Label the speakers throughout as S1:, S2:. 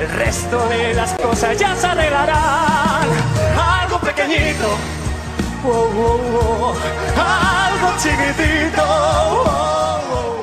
S1: el resto de las cosas ya se arreglarán. Algo pequeñito, oh, oh, oh, algo chiquitito, oh, oh, oh.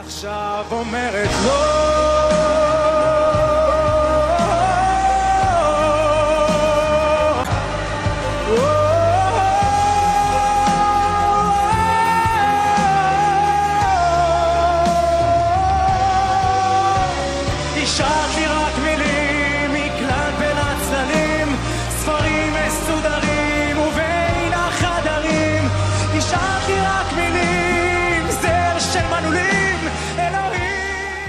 S1: עכשיו אומרת לא השארתי רק מילים מכלל בין הצללים ספרים מסודרים ובין החדרים השארתי רק מילים זר של מנעולים אלוהים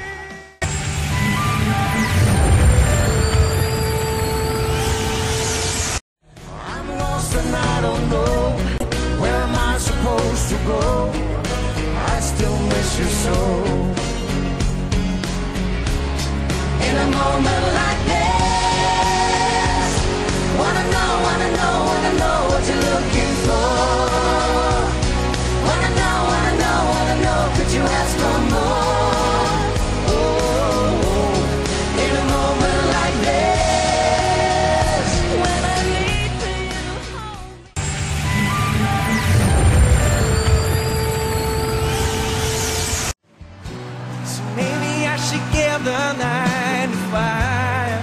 S1: I'm lost and I don't know where am I supposed to go I still miss you so In a moment like this Wanna know what you're looking for Wanna know, could you ask for more? Oh, in a moment like this When I need for you to hold So maybe I should give the night fire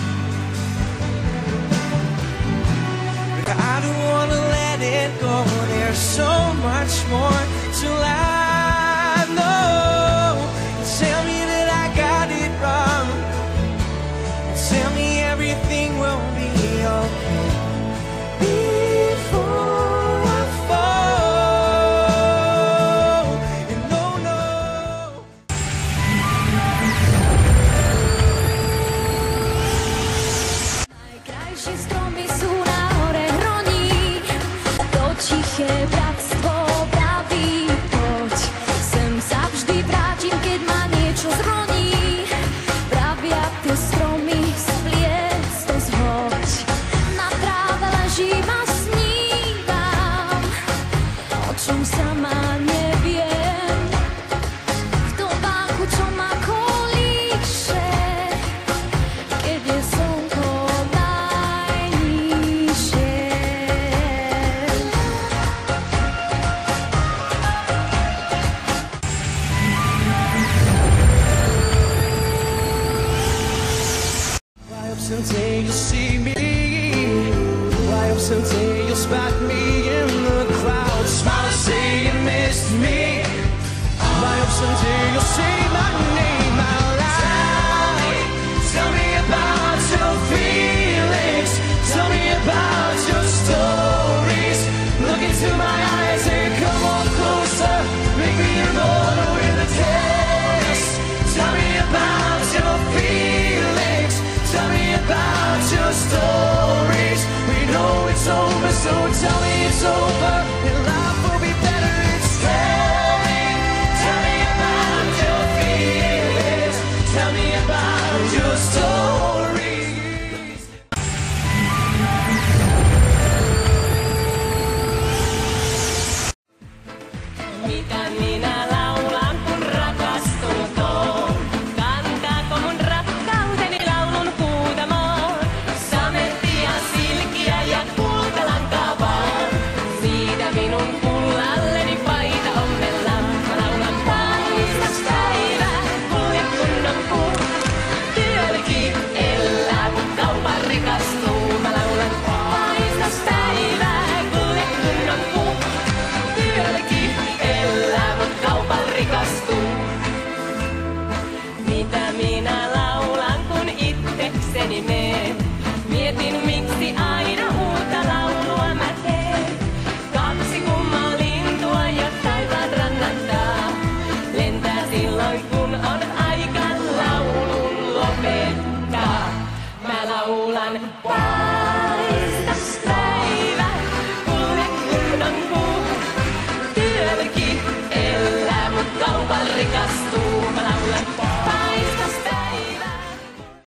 S1: But I don't wanna let it go There's so much more till I know Tell me that I got it wrong Tell me everything will be okay Before I fall And no
S2: Najkrajšie stromy sú na hore hroní To tiché bratstvo praví Poď, sem sa vždy vrátim, keď ma niečo zroní Pravia tie stromy, spliec to zhoď Na tráve ležím a snívam O čom sama neviem V tom vánku, čo ma kolíše Keď je slnko najnižšie
S1: Fly up someday you'll see me Fly up someday you'll spot me in the clouds Smile and say you missed me Fly up someday you'll say my name